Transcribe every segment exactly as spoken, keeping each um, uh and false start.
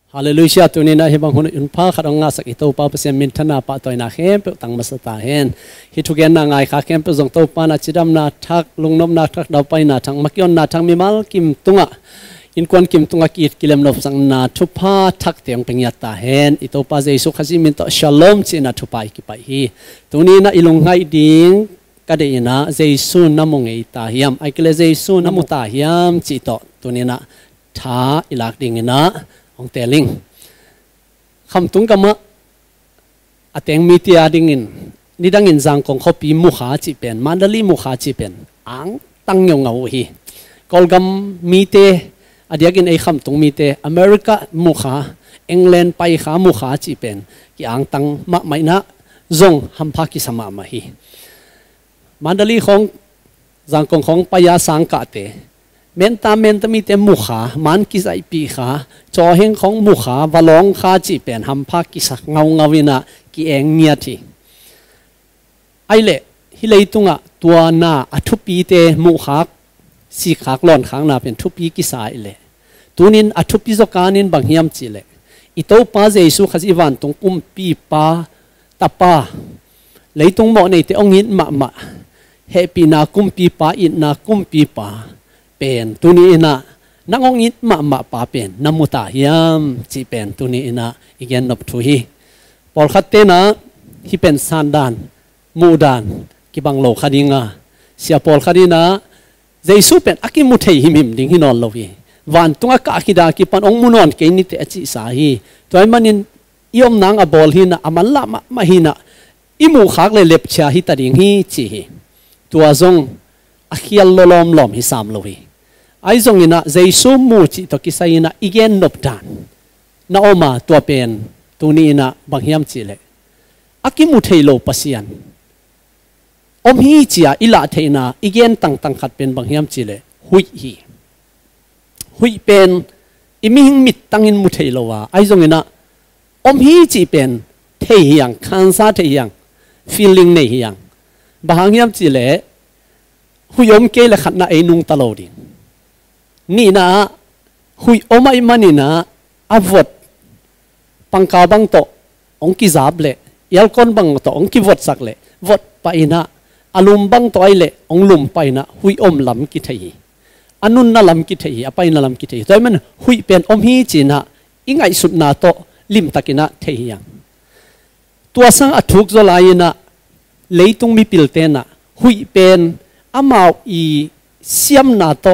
ฮาเลลูยาตัวนี้นะเฮบังคนอุนพาขัดงาสักอิโตปาเปเซมินทนาปะตัวนาเข้มเปตังมาสตาเฮนฮิทุเกนนางไงข้าเข้มเปจงโตปานาจิดำนาทักลุงนมนาทักดาวไปนาทังมักยอนนาทังมิมัลกิมตุงะอินควนกิมตุงะกีดกิเลมนบสังนาทุพาทักเตียงเป็นยาตาเฮนอิโตปาเจสุขจิมินโตชาลอมจีนาทุพาอิกิไปฮีตัวนี้นะอิลุงไงดิ้งก็ได้ยินนะเจสุน้ำมงไอตาฮิมไอเกลเจสุน้ำมุตาฮิมจีโตตัวนี้นะท้าอิลักดิ้งนะองเตลิงคำตุงกามะอาเตงมีที่อาดิ่งินนี่ดังอินจังของเขาปีมุขาจีเป็นมันดลีมุขาจีเป็นอังตั้งยงเอาฮีกอลกัมมีเตอดียกินไอคำตุงมีเตอเมริกามุขาอังกฤษไปขามุขาจีเป็นกี่อังตั้งมะไม่นะจงฮัมพากิสมามาฮีมันดลีของจังของของปยาสังกะเตเมนตาเมนตมีเตมุขามันกิสไอปีขาจอเฮงของมุขาวลองขาจีเป็นฮัมพากิสักเงาเงาวินะกิเองเนียทีไอเล่ฮิเลตุงะตัวนาอัทุปีเตมุขาสีขากหล่อนขางนาเป็นทุปีกิสาไอเล่ตัวนินอัทุปีจกานินบางเฮียมจีเล่อิโตปาเจสุขจิวันตรงกุมปีปาตาปาเลยตรงหมอในเตองหินมะมะเฮปีนากุมปีปาอินนากุมปีปาเป็นตัวนี้นะนักองอินมามาป่าเป็นน้ำมุตาฮิมจีเป็นตัวนี้นะอีกอย่างนับถุยพอขัดเตนะที่เป็นสันดานมูดานกิบังโลคดีงาเสียพอขัดนะเจสุเป็นอากิมุเทหิมิมดิ่งหินอลโลวีวันตุงอากาคิดากิปันองมุนอนเกนิเตอจิสาฮีตัวไอ้มันนินยอมนางอบอลหินะอามันละมามาหินะอิมูขากเลยเล็บเชียฮิตาดิ่งฮีจีตัวจงอาคิลลอมลอมฮิสามโลวีไอ้จงอินะเจสุมูจิตกิสัยนะอีเกนนบดานน้าอมาตัวเป็นตัวนี้นะบางเฮียมจีเลอากิมุเทโลปัสยันอมฮีจีอาอิลาเทนะอีเกนตั้งตั้งขัดเป็นบางเฮียมจีเลหุยฮีหุยเป็นอิมิหิงมิดตั้งอินมุเทโลวะไอ้จงอินะอมฮีจีเป็นเทียงคันซาเทียงฟีลลิ่งเนียงบางเฮียมจีเลหุยอมเกลขัดนะไอนุงตลอดินี่นะหุยอมไอมันนี่นะอาวดปังกาบังโตองกิจับเละยัลคอนบังโตองกิวดสักเละวดไปนะอารมณ์บังโตไอเละองลุมไปนะหุยอมลำกิเทียอันนุนน่ะลำกิเทียอไปน่ะลำกิเทียแต่มันหุยเป็นอมฮีจีนะอิงไอสุดนาโตลิมตะกินะเทียงตัวสังอัฐุกโซลายนะเลยตุงมีปิลเตนะหุยเป็นอามาอีเสียมนาโต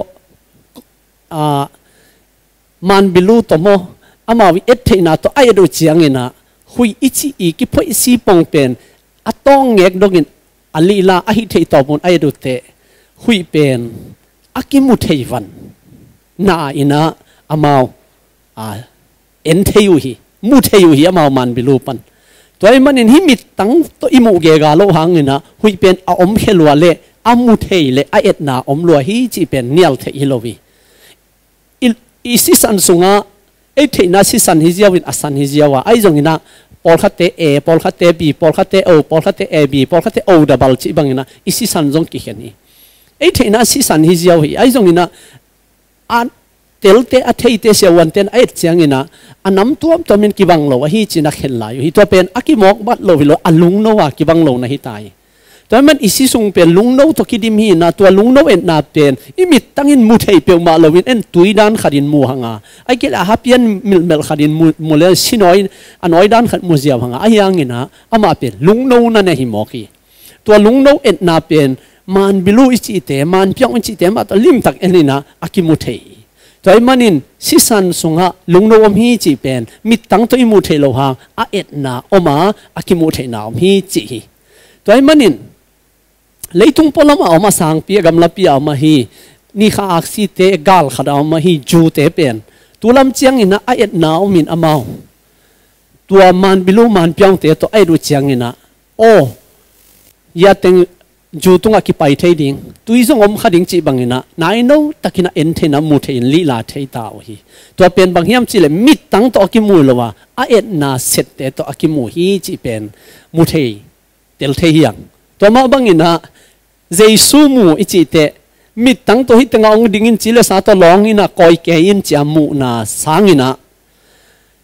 มันบิลูตโมอามาวิเอทเทนาโตไอดูเจียงเงินะหุยอิจิอีกิพอยซีปองเป็นอัตองเงกดกินอลีลาอหิเทตอบุนไอดูเตหุยเป็นอากิมุเทวันนาอินะอามาเอ็นเทยุฮีมุเทยุฮีอามามันบิลูปันตัวไอ้มันเห็นหิมิตตั้งตัวอิมุเกกาโลหังเงินะหุยเป็นอาอมเขลัวเละอามุเทเลไอเอ็ดนาอมลัวฮีจีเป็นเนียลเทอิโลวีอีสิสันสุงะไอ้เทน่าสิสันฮิเจียวินอสันฮิเจียวะไอ้จงอินะพอลคัตเตเอพอลคัตเตบีพอลคัตเตโอพอลคัตเตเอบีพอลคัตเตโอดับเบิลจีบังอินะอีสิสันจงกิเขนี่ไอ้เทน่าสิสันฮิเจียวฮีไอ้จงอินะอันเตลเตอเทเตเสียวันเตนไอ้เจียงอินะอันน้ำตัวตัวมันกิบังโลวะฮีจีนักเห็นหลายฮีตัวเป็นอากิมอกบัดโลวิโลอันลุงโนวะกิบังโลนะฮีตายแต่มันอิสิสุงเป็นลุงโนตัวคิดิมฮีนะตัวลุงโนเอ็นนาเป็นอิมิตตั้งอินมุเทเปียวมาลวินเอ็นตุยดานขัดินมูหังาไอเกลอาฮับยันมิลเมลขัดินมูมูเลสิน้อยอันน้อยดานขัดมูเซียหังาไอยังงินะอามาเป็นลุงโนนั่นเองฮิมอกีตัวลุงโนเอ็นนาเป็นมันบิลูอิจิเตมันเปียงอิจิเตมาตัวลิมตักเอ็นนี่นะอากิมุเทตัวไอมันนินสิสันสุงะลุงโนอมฮีจีเป็นมิตตั้งตัวอิมุเทโลหังอาเอ็ดนาอมาอากิมุเทนาอมฮีจีตัวไอมันนินเลยทุ่งพลมาเอามาสังเปียกำลับเปียเอามาฮีนี่ข้าอักษิเตกาลขัดเอามาฮีจูเตเป็นตัวลำเจียงอินะไอเอ็ดนาอมินอามาวตัวมันบิลูมันเปียงเตตัวไอดูเจียงอินะโอ้ยาเต็งจูตุงอากิไปเทดิงตุยซงอมขัดิงจีบังอินะนายโน่ตะกินะเอ็นเทนะมูเทนลีลาเทตาโอฮีตัวเป็นบางเฮียมจีเลมิดตั้งตัวอากิมูลวะไอเอ็ดนาเสร็จเตตัวอากิมูฮีจีเป็นมูเทเตลเทียงตัวมาบังอินะเจสุมูอิจิเตมิดตั้งตัวฮิตงองดิ่งอินจิเลสาตัวลองอินะคอยเกยินจามูนาสังอินะ อ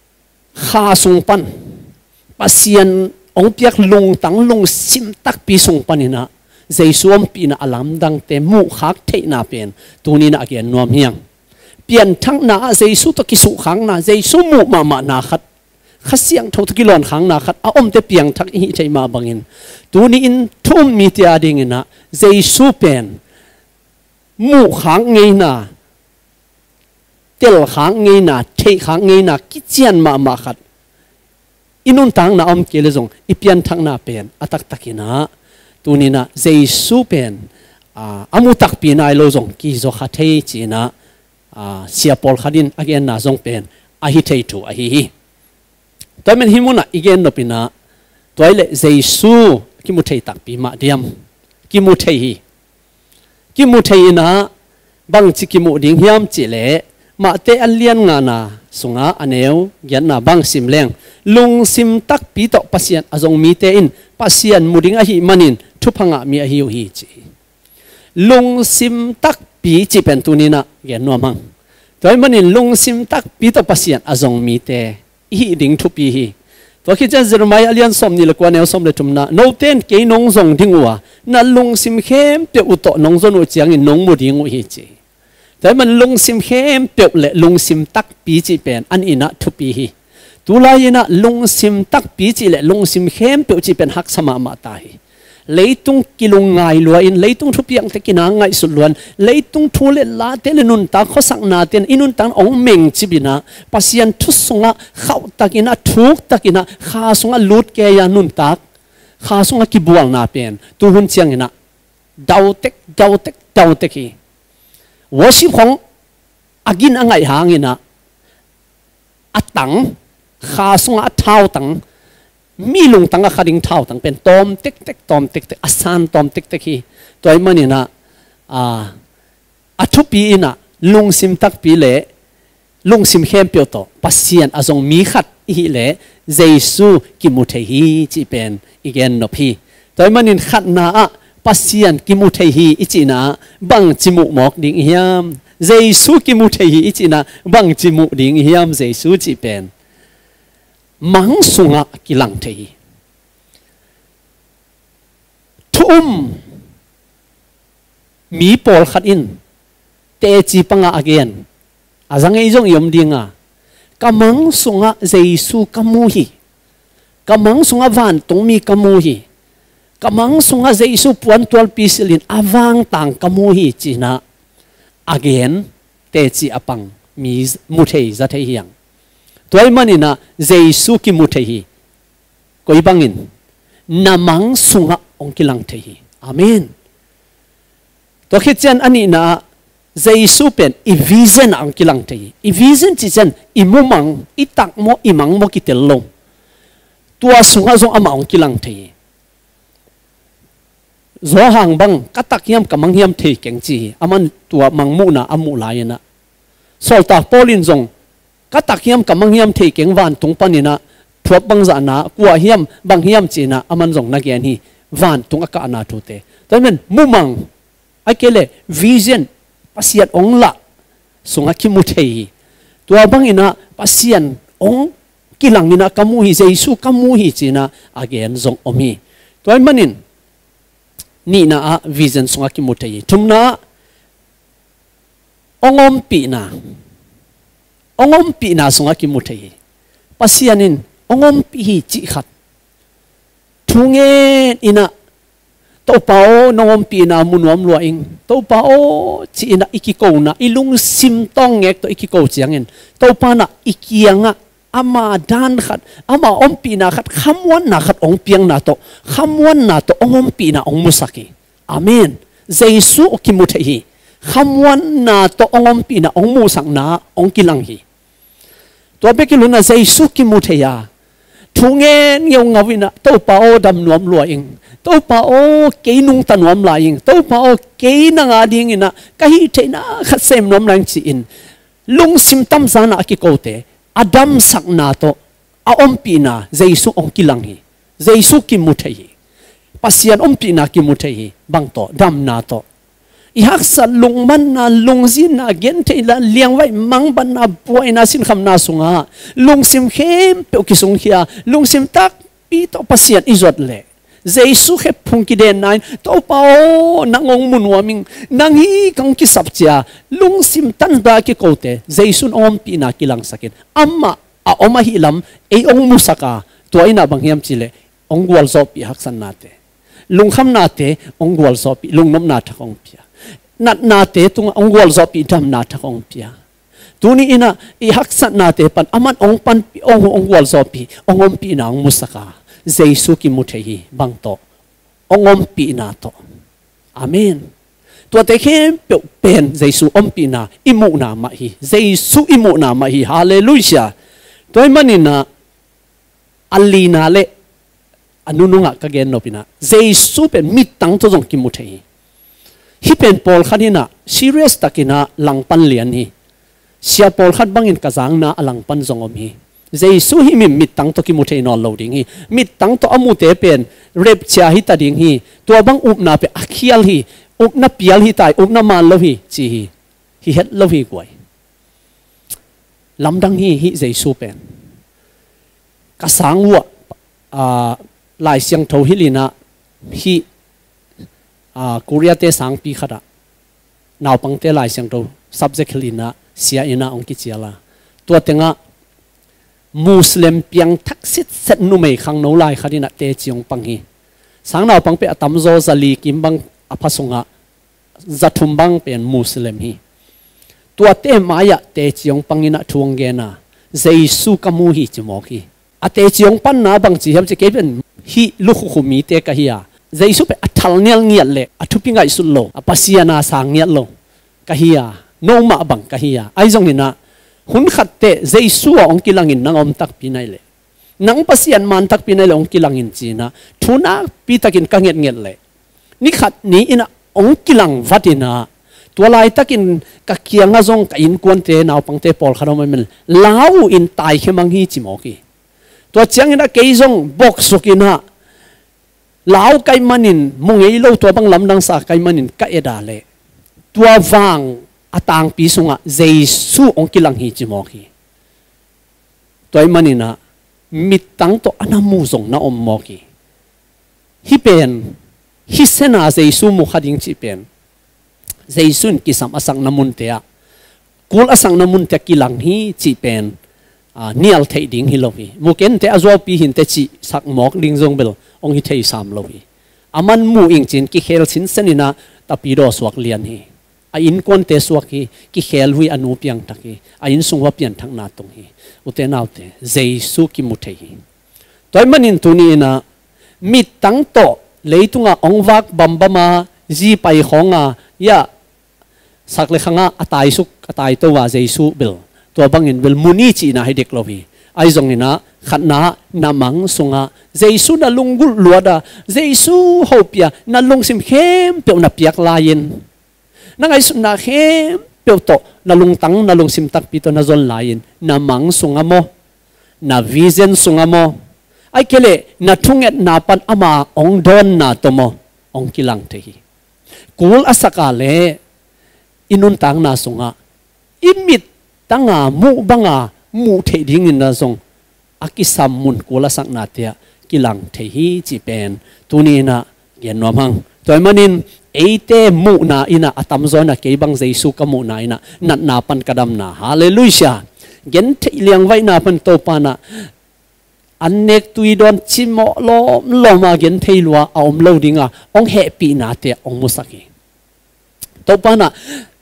ข้าสงปันปัสยันองเปียกลงตังลงซิมตักปีสงปันินะเจสวมปีนะอลัมดังเตมุขักเทนาเป็นตัวนี้นะเกียนนวมเฮียงเปลี่ยนทั้งนาเจสุตะกิสุขังนาเจสุมุมามานาขัดขัดเสียงทุกกิลอนขังนาขัดอาอมเตเปียงทักอิใจมาบังอินตัวนี้อินทุ่มมีเตียดิ่งนะเจสุเป็นมุขังไงนาเตลขังไงนาเทขังไงนากิจยันมามาขัดอินุนตังนาอมเกลจงอีเปียนทั้งนาเป็นอัตักตักินะตัวนี้นะเจสุเป็นอามุตักปีนายโลจงกิโจขัดเทจีนะเสียปอลขัดินอาเกนนาจงเป็นอาฮิเทตูอาฮิตัวมันหิมุนะอีเกนนปินะตัวเล่เจสุกิมุเทตักปีมาเดียมกิมุเทฮีกิมุเทนะบางจิกิมุดิ่งหิมจิเล่มาเตอัลเลียนงานาสุงาอันเอวยันนาบางสิมเลงลุงสิมตักปีโตปัสยันอจงมีเตอินปัสยันมุดิ่งอาฮิมันินทุพังะมีอาฮิวฮีจีลุงสิมตักปีจีเป็นตัวนี้นะเย็นนัวมังตัวมันนี่ลุงสิมตักปีโตปัสยันอจงมีเตอีดิ่งทุปีฮีตัวคิดจะเจอไม่อเลียนสมนี่ละกว่าแนวสมเลยทุมนะโนเตนเกยนงจงทิ้งวัวนั่นลุงสิมเข้มเปียอุตโตนงจนอุจยังอินนงมุดิ่งอุฮีจีแต่มันลงซิมเข้มเปียกเละลงซิมตักปีจีเป็นอันอินะทุปีฮีตุลายนะลงซิมตักปีจีเละลงซิมเข้มเปียกจีเป็นหักสมามาตายเลยตุงกิลงไงลวยอินเลยตุงทุปียังตะกินางไงสุดล้วนเลยตุงทุเลลาเตลนุนตาข้อสักนาเตนอินุนตังองเมงจีบินะปัสยันทุสงะเข้าตะกินะทุกตะกินะข้าสงะลุดแกยานุนตักข้าสงะกิบวงนาเป็นตุหุนเชียงนะดาวเต็กดาวเต็กดาวเต็กีว่าสิของอากินอ่างไงหางนะอัดตังข้าสงอัดเท้าตังมีลุงตังกับขาดิ่งเท้าตังเป็นตอมเต็กเต็กตอมเต็กเต็กอัศานตอมเต็กเต็กฮีตัวไอ้มันนี่นะอ่าอัทุปีนะลุงซิมตักปีเล่ลุงซิมเข้มเปียวโตปัสยันอาจงมีขัดอีเล่เจสุกิมุเทฮีจีเป็นอีกแกนนพีตัวไอ้มันนี่ขัดนาปัสยันกิมุเทฮีอิจินะบังจิมุหมอกดิ่งหิมเจสุกิมุเทฮีอิจินะบังจิมุดิ่งหิมเจสุจิเป็นมังสุงะกิลังเทฮีทุ่มมีปอลขัดอินเตจิปังอาเกนอาจังไอจงยมดิ่งอ่ะกำมังสุงะเจสุกำมูฮีกำมังสุงะวันตรงมีกำมูฮีกำมังสุงะเจสุปวนตัวปีสิลินอวังต่างกมูฮีจีนะอาเกนเตจิอปังมีมุเทยจะเทียงตัวไอ้มันนี่นะเจสุกิมุเทยก็อีบังอินนามังสุงะองกิลังเทยอาเมนตัวคิดเจนอันนี้นะเจสุเป็นอีวิเซนองกิลังเทยอีวิเซนจีเจนอีมุมังอีตักโมอีมังโมกิเตลลงตัวสุงะจงอามาองกิลังเทยโซหังบังกัตักยามกับมังยามเทเก่งจีอามันตัวมังมูนะอามูลายนะโซลตาโปลินจงกัตักยามกับมังยามเทเก่งวันตรงปานินะพรบบังจานะกัวเฮียมบังเฮียมจีนะอามันจงนักเรียนฮีวันตรงอากาศนาทุเตแต่มันมุมังไอเกเลวิเซนปัสยันองละสงคิมุเทยตัวบังอินะปัสยันองกิลังอินะกัมูฮีเจสุกัมูฮีจีนะอาเกนจงอมีตัวมันนินนี่นะวิจันสงกิมุเทยทุมนะองอมปีนะองอมปีนะสงกิมุเทยปัสยานินองอมปีจิขัดทุงเงินอินะตัวเป้านองอมปีนะมุนวมลัวเองตัวเป้าจีนะอิกิโกนะอิลุงซิมตองเงกตัวอิกิโกจียงเงินตัวป้านะอิกิยังอะอามาดานขัดอามาอมปีนาขัดคำวันนาขัดองเปียงนาโตคำวันนาโตองอมปีนาองมุสักีอาเมนเจสุอกิมุเทฮีคำวันนาโตองอมปีนาองมุสังนาองกิลังฮีตัวเบกิลุนาเจสุกิมุเทียทุงเงินยงเงาวินะตัวป้าโอดำนวมลัวเองตัวป้าโอเกยนุงตันวมลายเองตัวป้าโอเกยนางอาดิงอินะกะฮิเทนะขัดเซมนวมแรงจีอินลุงซิมตัมซานะอกิโกเตอดัมสักนาโตอาอมปีนาเจสุองกิลังฮีเจสุกิมุเทฮีปัสยันอมปีนากิมุเทฮีบังโตดัมนาโต ihak sa lung man na lung zin na gen te la liang vai mang ban na buai na sin kham na sunga lung sim khem pe ki sung khia lung sim tak pi to pasian izot le JESU he phung ki den nine to pao nangong munwa ming nangi kang ki sapcha lung sim tan ba ki kote JESU om pi na kilang sakit amma a oma hilam e ong musaka to ina bang hiam chile ong gwal zo pi haksan nate lung kham nate ong gwal zo pi lung nom na thakong pia nat nate tung ong gwal zo pi dam na thakong pia tuni ina i haksan nate pan aman ong pan pi ong ong gwal zo pi ong om pi na ong musaka JESU ki muthehi bang to ongom pi na to amen tua te khem pe pen JESU om pi na imu na ma hi JESU imu na ma hi hallelujah toy manina alina le anununga ka gen no pina JESU pen mitang to jong ki muthehi hi pen pol khanina serious takina langpan lian hi sia pol khat bangin kazang na alangpan jongom hi JESU hi mi mitang to ki muthei no loading hi mitang to amu te pen rep cha hi ta ding hi to bang up na pe akhial hi up na pial hi tai up na man lo hi chi hi hi het lo hi kwai lamdang hi hi JESU pen ka sang wa a lai siang tho hi lina hi a korea te sang pi khada naw pang te lai siang tho subject lina sia ina ong ki chiala to tenga Muslim piang taksit set nu mei khang no lai khadina te chiong pang hi sang naw pang pe atam zo zali kim bang aphasunga zathum bang pen Muslim hi tua te maya te chiong pangina thuang ge na JESU kamu hi chimo hi ate chiong pan na bang chi hem che ke pen hi lu khu khu mi te ka hi a JESU pe athal nel ngiat le athupi ngai sul lo apasiana sang ngiat lo ka hi a no ma bang ka hi a ai jong ni na hun khatte JESU ong kilangin nangom tak pinai le nang pasian man tak pinai le ong kilangin china thuna pi takin kanget ngel le ni khat ni ina ong kilang vatina tualai takin ka kianga zong ka in kon te naw pangte pol kharo men lau in tai khemang hi chimo ki to chang ina ke zong box sokina lau kai manin mungei lo to bang lamdang sa kai manin ka eda le tua wang atang pi sunga JESU ong kilang hi chimo hi toy manina mitang to anamu zong na om mo ki hi pen hi sena JESU mu khading chi pen JESU ki sam asang namun te a kul asang namun te kilang hi chi pen a nial thei ding hi lo hi mu ken te azwa pi hin te chi sak mok ling zong bel ong hi thei sam lo hi aman mu ing chin ki khel chin senina tapido swak lian hi a in kon te suak hi ki khel hui anu piang taki a in sungwa pian thang na tong hi ute naute JESU ki muthei hi toy manin tuni na mit tang to leitunga ongwak bambama ji pai khonga ya sakle khanga atai suk atai to wa JESU bil to bangin bil muni chi na hi dek lowi ai zong ni na khatna namang sunga JESU na lungul luada JESU hopia na lungsim khem pe na piak lain nangai sun na khem pe to na lungtang na lungsim tak pi to na zon lain namang sunga mo na vision sunga mo ai kele na thunget na pan ama ong don na to mo ong kilang te hi kul asaka le inun tang na sunga imit tanga mu banga mu the ding in na song akisam mun kula sak na te kilang the hi chi pen tuni na gen no mang toy manin eite mu na ina atam zona ke bang JESU ka mu na ina nat na pan kadam na hallelujah gen the liang vai na pan to pa na annek tui don chimo lo lo ma gen thei lua aum lo dinga ong happy na te ong musaki to pa na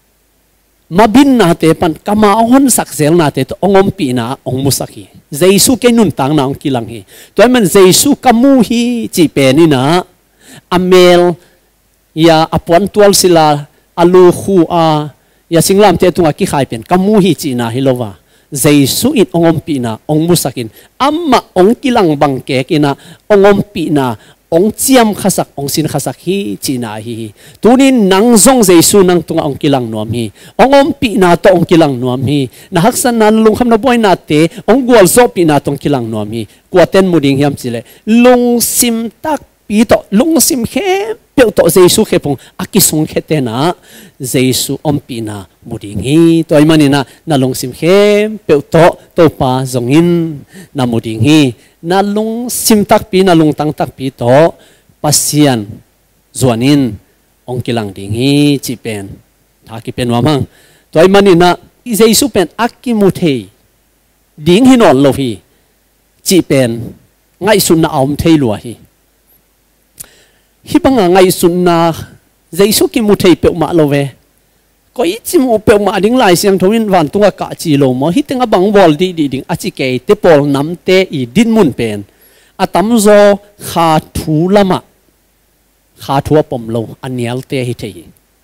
mabin na te pan kama hon saksel na te to ongom pi na ong musaki JESU ke nun tang na ong kilang hi toy man JESU kamu hi chi pe ni na amel ya apuan tual sila alu khu a ya singlam te tunga ki khai pen kamu hi chi na hilowa JESU in ongom pi na ong musakin amma ong kilang bang ke kina ongom pi na ong chiam khasak ong sin khasak hi chi na hi tunin nang zong JESU nang tunga ong kilang nuam hi ongom pi na to ong kilang nuam hi na haksan nan lung kham na boy na te ong gwal zo pi na tong kilang nuam hi kwaten muding hiam chile lung sim tak ปีโตลุงซิมเข้มเปียวโตเจสุเข้พงอากิสงเข้เตนะเจสุอมปีนามุดิงีตัวมันนี่นะนาลุงซิมเข้มเปียวโตโตปาจงอินนามุดิงีนาลุงซิมตักปีนาลุงตังตักปีโตปัสยันจวนินองกิลังดิงีจีเป็นถ้ากิเป็นว่ามั่งตัวมันนี่นะเจสุเป็นอากิมุเทดิ่งหินอนโลฮีจีเป็นไงสุนนะอมเทลัวฮีฮิบังไงสุนนะเจสุกิมุเทเปียวมาโลเวก็อีจิมเปียวมาดิ่งไล่เสียงทวินวันตัวกะจีโลมอฮิตังบังวอลดีดีดิ่งอาจิเกยเตปอลน้ำเตอีดินมุนเป็นอาตัมโซขาทูละมะขาทัวปมโลอันเนียลเตฮิเทย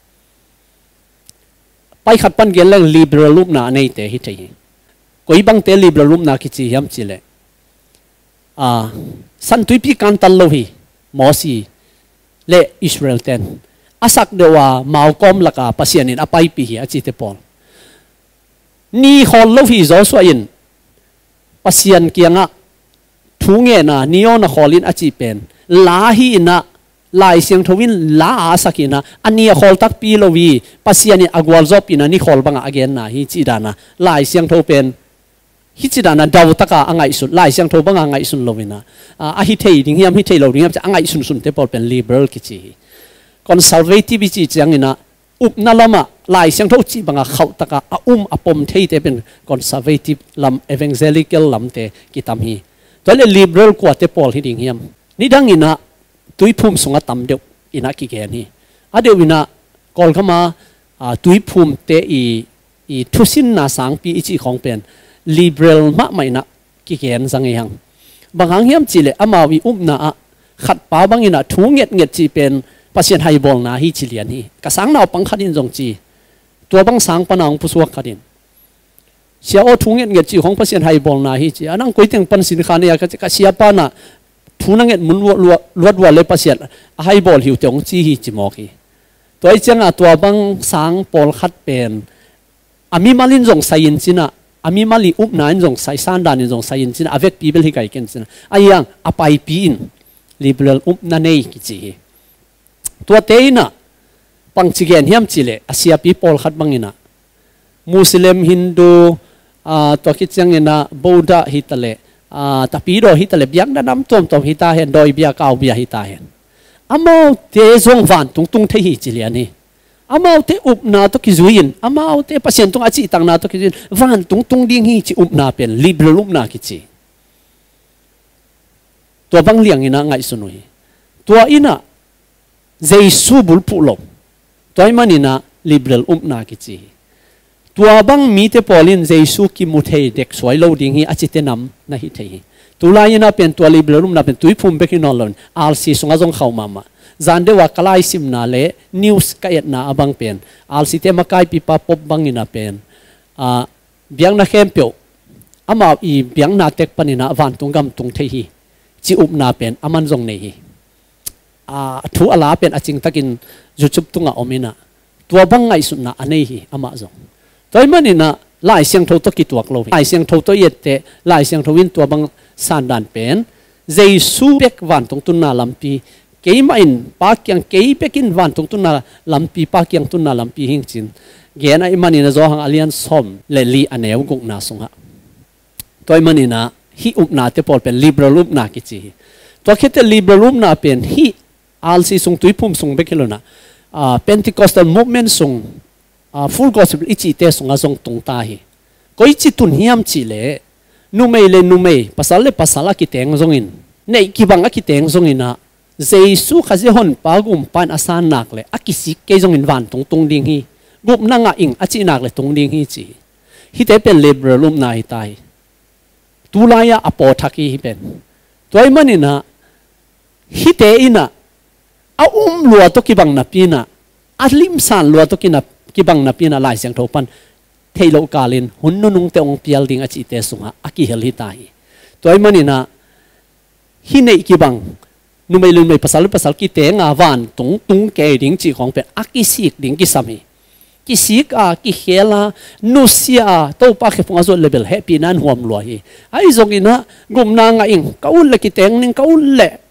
ไปขัดปันเกลเลงลิเบรัลลุมนาในเตฮิเทยก็อีบังเตลิเบรัลลุมนาคิจิยามจิเลอ่าสันตุยปีกันตัลโลฮีมอสีเลอิสราเอลเตนอาศักเดว่ามาอคอมลักาปัสยานินอภัยปีฮีอาจิเตปอลนี่ฮอลโลฮีจอสวายินปัสยันเกียงะทุงเงนะนิโอนะฮอลินอาจิเป็นลาฮีนะลายเสียงทวินลาอาสักินะอันนี้ฮอลตักปีโลวีปัสยานินอากวอลจอปีนะนี่ฮอลบังอาเกนนะฮิจิดานะลายเสียงทเป็นฮิจิดานะดาวตะกาอังไงสุดลายเสียงทบังอังไงสุดโลวินะอาฮิเทยดิ้งยามฮิเทยโลดิ้งยามจะอังไงสุดสุดเตปอลเป็นลิเบรัลกิจิคอนเซอร์เวทีฟจิจังอินะอุบนาลามะลายเสียงทจิบังอาเขาตะกาอุ้มอปมเทยเตเป็นคอนเซอร์เวทีฟลำเอเวนเจลิกลลำเตกิตามฮีตัวเลลิเบรัลกว่าเตปอลฮิดิ้งยามนี่ดังอินะตุยพุ่มสงตัมเดียวอินะกิเกนี่อาเดียวอินะกอลเข้ามาตุยพุ่มเตอีอีทุสินนาสังปีอิจิของเป็นliberal มะไม่นะกิเกนสังเงบางครั้งเฮียมจีเลอามาวิอุมนะขัดป้าบางอินะทุ่งเงียดเงียดจีเป็นปัสยันไฮบอลนะฮิจิเลียนฮีกระสังนาวปังขัดินจงจีตัวบางสังปนองผู้สวกขัดินเสียโอทุ่งเงียดเงียดจีของปัสยันไฮบอลนะฮิจิอันนั้นกุยถึงปันสินค้าเนี่ยก็เสียป้านะทุ่งเงียดมุนวัวลัวลัววัวเลยปัสยันไฮบอลหิวจงจีฮิจิมอกีตัวไอ้เจ้าตัวบางสังปอลขัดเป็นอามีมาลินจงไซยินจินะอามีมาลีอุบนานจงใส่ซานดานิจงใส่ยินจินอเวกปีเบลฮิกายกันจินอายังอภัยปีนลิเบรัลอุบนันเองกิจิตัวเตยนะปังจิเกนเฮียมจิเลอาเซียปีปอลขัดบังอินะมุสลิมฮินดูตัวคิดจังอินะบูดาฮิตาเลแต่ปีโดฮิตาเลเบียงดันน้ำต้มต้มฮิตาเห็นโดยเบียกเอาเบียฮิตาเห็นอามาเตจงวันตุงตุงเทฮิจิเลนี่อามาเตอุบนาตุกิจุยินอามาเตปัสยันตุงอาจิตังนาตุกิจุยินวันตุงตุงดิ้งฮีจิอุบนาเป็นลิเบรัลอุบนากิจิตัวบางเลี้ยงอินะไงสนุยตัวอินะเจสุบุลปุลมตัวอิมันอินะลิเบรัลอุบนากิจิตัวบางมีเตปอลินเจสุกิมุเทเด็กสวยโลดิ้งฮีอาจิเตนำนะฮิเทฮีตัวลายอินะเป็นตัวลิเบรัลอุบนาเป็นตุยพุ่มเบกินอลลอนอาลซีสงอาจงเข้ามามาจานเดว่าคลายซิมนาเลนิวส์กายนาบังเป็นอัลสิเตมาคายปีปาปบบังอินาเป็นอ่าเบียงนาเข้มเปียวอามาอีเบียงนาเต็กปนินาวันตุงกำตุงเทฮีจิอุบนาเป็นอามันจงเนฮีอ่าทูอาลาเป็นอจิงตะกินจุจุบตุงอาอมินาตัวบังไงสุดนาอันนี้อามาจงตัวมันนี่นะลายเสียงโทตกิตัวกลวิลายเสียงโทตเยเตลายเสียงโทวินตัวบังสันดานเป็นเจสุเบกวันตุงตุนนาลัมปีเกี่ยมาอินปากยังเกี่ยเป็กินวันตรงตุนน่ะลำปีปากยังตุนน่ะลำปีหิงจินเกี่ยนะอิมันอินะจอหังอเลียนสมเลลีอันเอวกุกนาสงะตัวอิมันอินะฮิอุบนาเตปอลเป็นลิเบรัลอุบนากิจิตัวคิดแต่ลิเบรัลอุบนาเป็นฮิอัลซีสงตุยพุ่มสงเบกิโลนะอ่าเพนทิคอสตัลมูฟเมนต์สงอ่าฟูลกอสเปลอิจิเตสงอาสงตรงตาฮิก็อิจิตุนเฮียมจิเลนูเมเลนูเมภาษาเลภาษาละกิเตงสงอินเนกิบังอะกิเตงสงอินะเจสุขจะหอนปากุมปานอาสานักเลยอากิสิเกยจงอินวันตรงตรงดิ่งฮีกุมนั่งอิงอาจินักเลยตรงดิ่งฮีจีฮิเตเป็นเลเบรัลลุมนายตายตุลายาอปอทักฮีเป็นตัวไอ้มันนี่นะฮิเตอินะเอาอุ้มลัวตุกิบังนับปีนะอาลิมสันลัวตุกินับกิบังนับปีนะลายเสียงทปันเทโลกาลินหุ่นนุ่งเตองเปียลดิ่งอาจิเตสุงะอากิเฮลิตายตัวไอ้มันนี่นะฮิเนกิบังนุ่มไม่ลืมไม่ภาษาลุภาษากิเตงอาวันตรงตรงเกยดิ่งจีของเป็นอากิสิกดิ่งกิสามีกิสิกอากิเฮลานุเซียโตปากเขฟงอาส่วนเลเวลแฮปปี้นั้นห่วมรวยไอ้จงอินะกุมนางอิงเขาอุลเลกิเตงนึงเขาอุลเล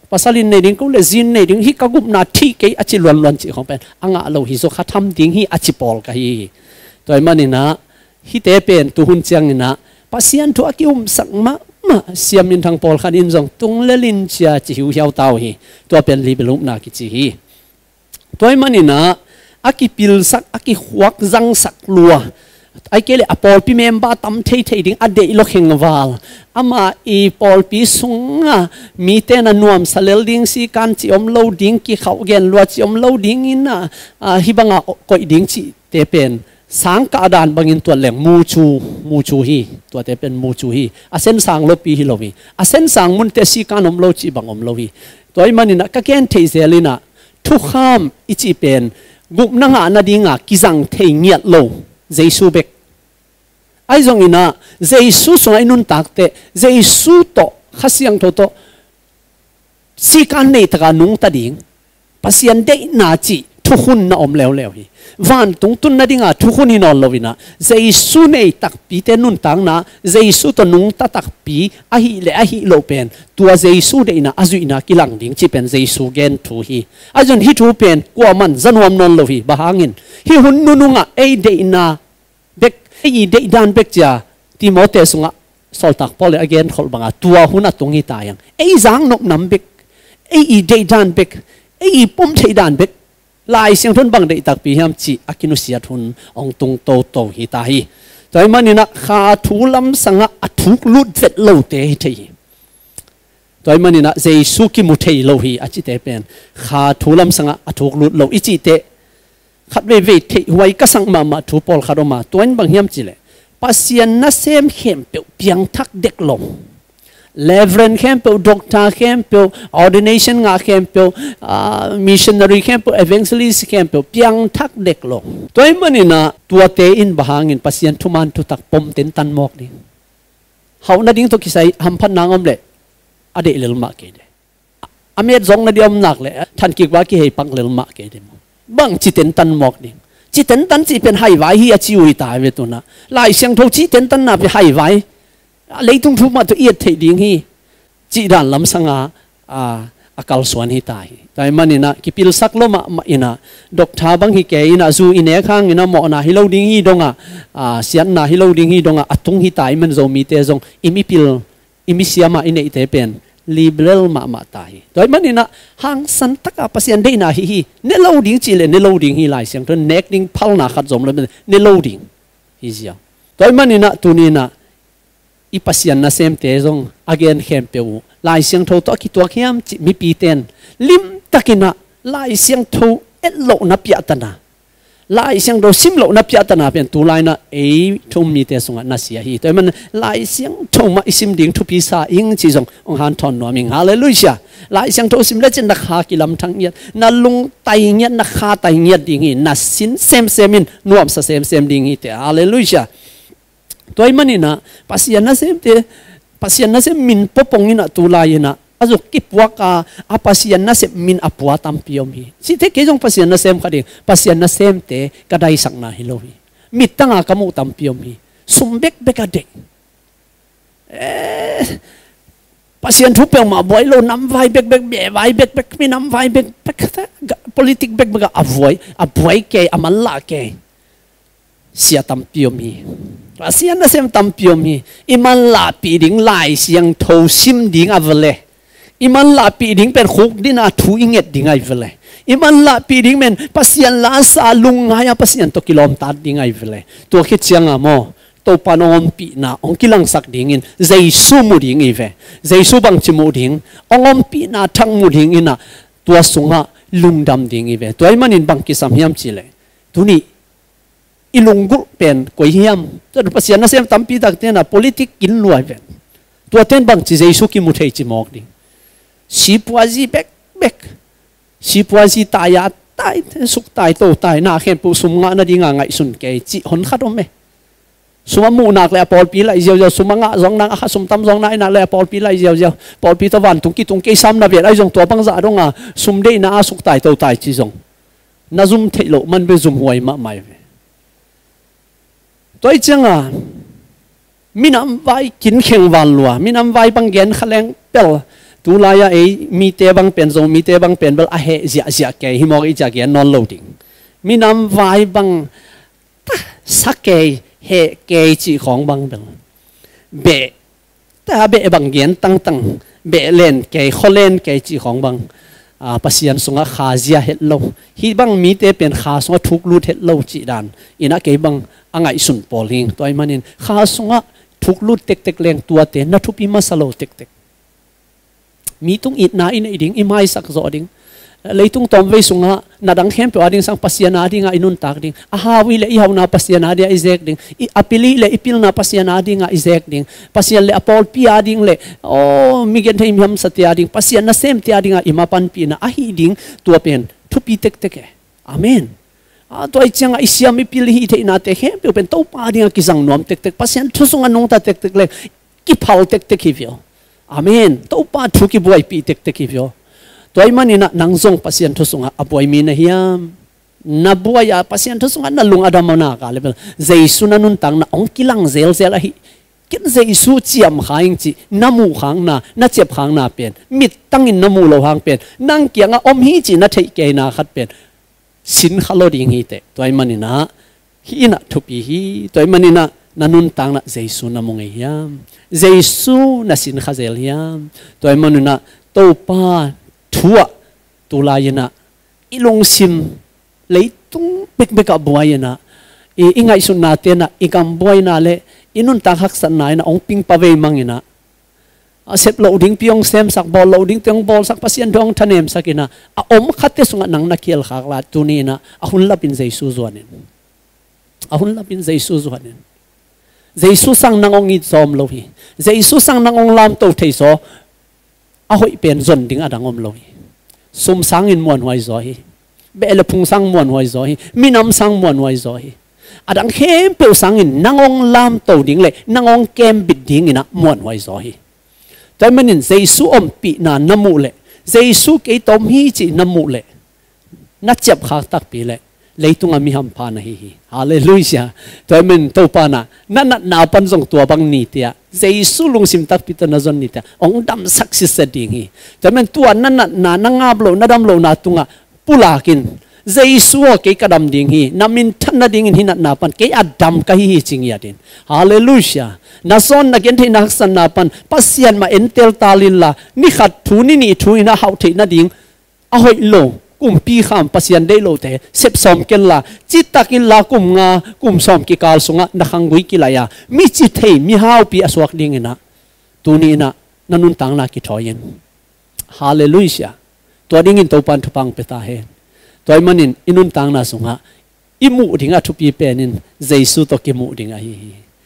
ภาษาลินในดิ้งก็เลยจินในดิ้งฮิกกุบนาที่เกยอจิลวนลวนจีของเป็นอ่างเราฮิโซขัดทำดิ้งฮิอจิปอลกะฮีตัวมันนี่นะฮิเตเป็นตุหุนเจียงนี่นะภาษาอันทุกคิวมสักมามาเสียมินทางปอลขันอินจงตุงเลลินเชียจิหิวเหี่ยวเต้าฮีตัวเป็นลิเบลุมนากิจิฮีตัวมันนี่นะอากิปิลสักอากิขวักจังสักลัวไอ้เกลี่ยปอลปีเมมบ้าตั้มเทยเทยดิ้งอเดอิโลเฮงวาลอามาอีปอลปีสุงะมีเตนันนวมสเลลดิ้งสีกันจิอมโลดิ้งกิเขาเกนลัวจิอมโลดิ้งอินะฮิบังะกอยดิ้งจิเตเป็นสังกาดานบางอินตัวแหลงมูชูมูชูฮีตัวเตเป็นมูชูฮีอาเซนสังโลปีฮิโลวีอาเซนสังมุนเตสีกันอมโลจิบังอมโลวีตัวไอ้มันนี่นะก็เกนเทยเซลินะทุกข้ามอิจิเป็นกุบนังอานาดิงะกิจังเทยเงียดโลเจสูเบกไอ้จงอินะเจสูส่งไอ้นุนตักเตเจสูโตขัศยังโตโตสีกันในตะการนุงตัดิงปัสยันเดนาจีทุกคนน่าอมเลวเลวฮีวันตรงตุนนาดิงะทุกคนนี่นอนเลวินะเจสูในตักปีเตนุนตังนะเจสูตนุงตัตักปีอาฮิเลอาฮิโลเป็นตัวเจสูเดนะอาจุอินะกิลังดิ้งจีเป็นเจสูเกนทูฮีอาจนฮิทูเป็นกว่ามันจันวมนอนเลวีบะฮังินฮิหุนนุนุงะเอเดนะเบกเอเดดันเบกจ้าที่มอเตสุงะสอลตักพอเลยอเกนขลบังะตัวหุนอะตรงนี้ตายังเอจังนกน้ำเบกเอเดดันเบกเอปุ่มเทดันเบกลายเสียงทุนบังได้ตักปีห้ามจีอากินุเสียทุนองตุงโตโตฮิตาฮีแต่มันนี่นะขาทูลำสังะอัทุกลุดเวทโลเตเทีแต่มันนี่นะเจสุกิมุเทโลฮีอาจิเตเป็นขาทูลำสังะอัทุกลุดโลอิจิเตขัดเวเวทเทไว้ก็สังมามาทูปอลคาร์มาตัวนี้บางห้ามจีเลยปัสยันนัเซมเข้มเปียวเพียงทักเด็กลงเลเวรนเข้มเปียวด็อกเตอร์เข้มเปียวออร์ดิเนชันงาเข้มเปียวมิชชันนารีเข้มเปียวเอเวนซ์ลิสเข้มเปียวเพียงทักเด็กลงตัวมันนี่นะตัวเตอินบางอินปัสยันทุมันทุตักปมเต็นตันมอกนี่เขาหน้าดิ้งตัวกิสัยหัมพันนางอมเล่อเดลิลมาเกเดอเมริกาหน้าดิ้งอมนักเลยท่านกิกว่ากี่ให้ปังลิลมาเกเดบางจิตเต็นตันมอกนี่จิตเต็นตันจีเป็นไฮไวฮีอาจิวตายเวตุนะลายเสียงทุกจิตเต็นตันน่ะเป็นไฮไวเลยต้องทุกมาตัวเอียดเทดิ้งฮีจีด่านลำสังอาอ่าอากาศสวนฮีตายแต่มันนี่นะกิปิลสักลมมาอินะดอกทาบังฮีเกอินะจูอินเอข้างอินะหมอนะฮิโลดิ้งฮีดงอ่ะอ่าเสียนนะฮิโลดิ้งฮีดงอ่ะอัตุงฮีตายมันโจมีเตจงอิมิปิลอิมิเสียมาอินเอเตเป็นลิเบรลมามาตายแต่มันนี่นะหางสันตักอาปัสยันได้นะฮีฮีเนโลดิ้งจีเลเนโลดิ้งฮีลายเสียงตัวเน็กดิ้งพัลนาขัดจมเลยเป็นเนโลดิ้งฮีเสียแต่มันนี่นะตัวนี้นะอีปัสยันนะเซมเตจงอเกนเข้มเปียวลายเสียงทูตัวกิตัวเข้มจิมีปีเตนลิมตะกินะลายเสียงทูเอโลนับยาตนาลายเสียงเราซิมโลนับยาตนาเป็นตัวลายนะเอทุ่มมีเตสงนัสเสียฮีแต่มันลายเสียงทูมาอิซิมดิ้งทุพิสาอิงจีจงองฮันทอนนัวมิงฮาเลลูยาลายเสียงทูซิมเลจินนักฮากิลำทั้งเนียนัลุงไตเนียนักฮาไตเนียดิ้งฮีนัสสินเซมเซมินนวมสเซมเซมดิ้งฮีเตฮาเลลูยาตัวมันนี่นะปัสยันนะเซมเตปัสยันนะเซมมินปปงนี่นะตุลายนะอาจุกิปวกาอาปัสยันนะเซมมินอปัวตัมพิโอมีสิเทเกจงปัสยันนะเซมคดีปัสยันนะเซมเตกระไดสักนาฮิโลมีมิตั้งอากามุตัมพิโอมีสมเบกเบกเดปัสยันทุบเปลมาบ่อยโลน้ำไฟเบกเบกเบไฟเบกเบกมีน้ำไฟเบกเบก politik mek mek avoid avoid ke amalla ke sia tampiomi sia na sem tampiomi iman la pi ding lai siang tho sim ding avale iman la pi ding pen khuk dina thu inget ding ai vele iman la pi ding men pasian la sa lung haya pasian to kilom ta ding ai vele to khit chiang amo to panom pi na ong kilang sak dingin jesu mu ding i ve jesu bang chimu ding ongom pi na thang mu ding ina tua sunga lungdam ding i ve toy manin bang ki sam hiam chile tuni ilunggur pen koi hiam to pasian na sem tampi tak te na politik kin luai ve tua ten bang chi jesu ki mu thei chi mok ding si puaji bek bek si puaji taya tai suk tai to tai na khem pu sum nga na dinga ngai sun ke chi hon khat om me suma mu nak le pol pi lai jiao jiao suma nga zong na kha sum tam zong na ina le pol pi lai jiao jiao pol pi to wan tung ki tung ke sam na ve ai zong to bang za dong a sum de na suk tai to tai chi zong na zum thei lo man be zum huai ma mai ve toi changa minam vai kin kheng wan lua minam vai bang gen khaleng pel tu laya e mi te bang pen zo mi te bang pen bel a he zia zia ke hi mo i ja ke non loading mi nam vai bang sa ke he ke chi khong bang bel be ta be bang gen tang tang be len ke kholen ke chi khong bang a pasian sunga kha zia het lo hi bang mi te pen kha sunga thuk lut het lo chi dan ina ke bang angai sun poling toy manin kha sunga thuk lut tek tek leng tua te na thupi masalo tek tek mi tung it na in iding imai sak zo ding leitung tom ve sunga nadang hem pe ading sang pasian ading inun tak ding a hawi le i hauna pasian adia izek ding i apili le ipil na pasian ading izek ding pasian le apol pi ading le o mi gen thim ham satya ding pasian na sem ti ading imapan pi na a hi ding tua pen thupi tek tek amen a toy changa isiam ipil hi the na te hem pe pen to pa ading ki sang nom tek tek pasian thu sunga nong ta tek tek le ki phal tek tek hi vio amen to pa thu ki buai pi tek tek hi vio toy manina nangzong pasien thusunga apoi mi na hiam na buaya pasien thusunga na lung adamona ka level jesu na nun tang na ong kilang zel zel a hi kin jesu chiam khaing chi namu khang na na chep khang na pen mit tangin namu lo hang pen nang kianga om hi chi na thei ke na khat pen sin khalo ding hi te toy manina hi na thupi hi toy manina nanun tang na jesu na mong hiam jesu na sin khazel hiam toy manuna to pa thua tulayana ilong sim leitung bek bek abuayana e ingai sun natena ikam buaina le inun ta hak san nai na ong ping pave mangina asep loading piong sem sak bol loading tiong bol sak pasien dong thanem sakina a om khate sunga nang na kiel khak la tunina a hun lapin jesu zuanin a hun lapin jesu zuanin jesu sang nang ong i zom lo hi jesu sang nang ong lam to thei so a hoi pen zon ding adang om lo hi sum sang in muan hoi zo hi be le phung sang muan hoi zo hi minam sang muan hoi zo hi adang khem pe sang in nangong lam to ding le nangong kem bit ding ina muan hoi zo hi toy manin jesu om pi na namu le jesu ke tom hi chi namu le na chep khak tak pi le leitung ami ham pha na hi hi hallelujah toy men to pa na na na na pan jong tua bang ni tia jesu lung sim tak pi to na zon ni tia ong dam success ding hi toy men tua na na na na nga blo na dam lo na tunga pulakin jesu ke kadam ding hi namin than na ding in hinat na pan ke adam ka hi ching ya din hallelujah na son na gen the na san na pan pasian ma entel talilla ni khat thu ni ni thu ina hau the na ding a hoi lo kum pi kham pasian dei lo te sep som ken la chit takin la kum nga kum som ki kal sunga na khangui ki la ya mi chi thei mi hau pi aswak ding ina tuni na nanun tang na ki thoyen hallelujah to ding in to pan thupang peta he toy manin inun tang na sunga imu dinga thupi penin jesu to ki mu dinga hi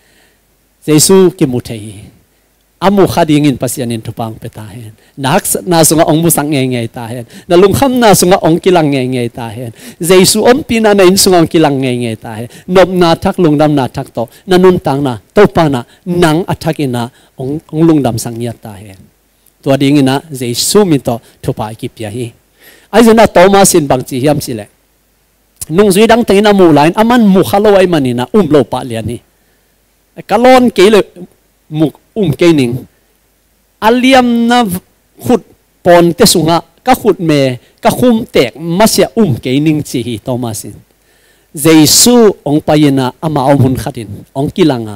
jesu ki mu thei amu khading in pasian in thupang peta hen nak na sunga ong mu sang nge nge ta hen na lung kham na sunga ong kilang nge nge ta hen jesu om pina na in sunga ong kilang nge nge ta hen nop na thak lung dam na thak to na nun tang na to pa na nang athakina ong ong lung dam sang ya ta hen to ding ina jesu mi to thupa ki pia hi ai zona thomas in bang chi hiam si le nung zui dang teina mu lain aman mu khalo ai manina um lo pa lian ni kalon ke le muk um ke ning aliam na khut pon te sunga ka khut me ka khum tek masia um ke ning chi hi thomasin jesu ong payena ama om hun khatin ong kilanga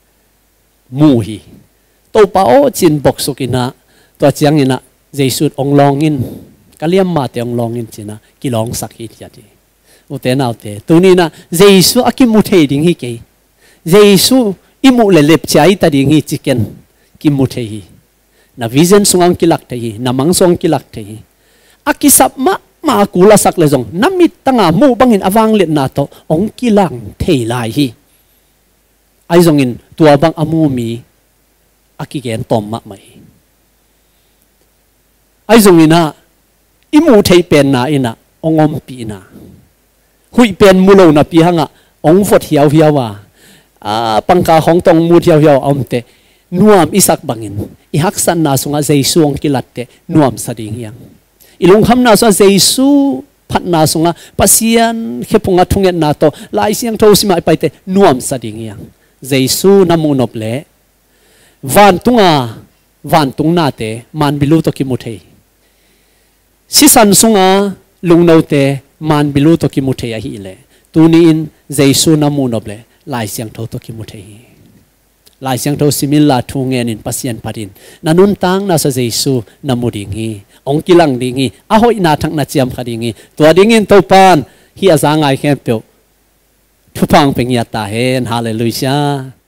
mu hi to pa o chin box sukina to chiang ina jesu ong longin kaliam ma te ong longin china kilong sakhi ti ute naw te tunina jesu akimu thei ding hi ke jesu imu le lep chai ta ding hi chicken ki mu thei na vision sungang kilak thei na mangsong kilak thei akisap ma ma kula sak le jong namit tanga mu bangin awang let na to ong kilang thei lai hi ai jong in tua bang amu mi akigen tom ma mai ai jong ina imu thei pen na ina ongom pi na hui pen mulo na pi hanga ong fot hiaw hiawa a pangka hong tong mu hiaw hiaw omte nuam isak bangin i haksan na sunga jesu ong kilatte nuam sading yang ilung ham na so jesu phat na sunga pasian khepunga thunget na to lai siang tho sima paite nuam sading yang jesu namu nople van tunga วันตุงนาเตมันบิลูตกิมุเทสิสันสุงาลุงโนเตมันบิลูตกิมุเทยหิเลตูนีอินเจสุนามูนอบเลลายเสียงโทตกิมุเทลายเสียงโทสิมิลลาทุงเงินินปัสยันปารินนันุนตังนาสเจสุนามูดิงีองกิลังดิงีอาหอยนาทังนาเจียมคดิงีตัวดิงินตัวปานฮีอาจางไงแค่เปียวทุพังเป็นยาตาเฮนฮาเลลูยา